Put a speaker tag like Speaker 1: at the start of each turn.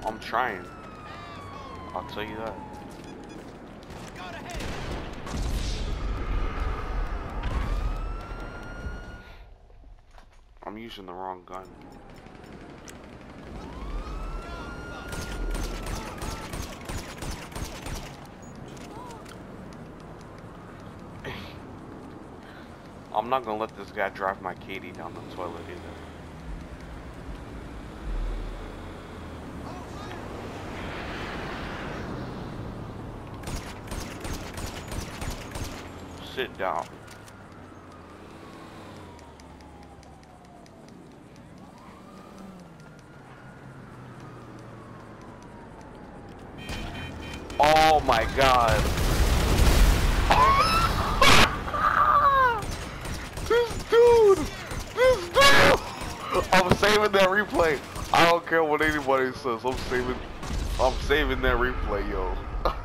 Speaker 1: I'm trying. I'll tell you that. I'm using the wrong gun. I'm not gonna let this guy drive my Katie down the toilet either. Sit down. Oh my god. This dude! I'm saving that replay. I don't care what anybody says. I'm saving that replay, yo.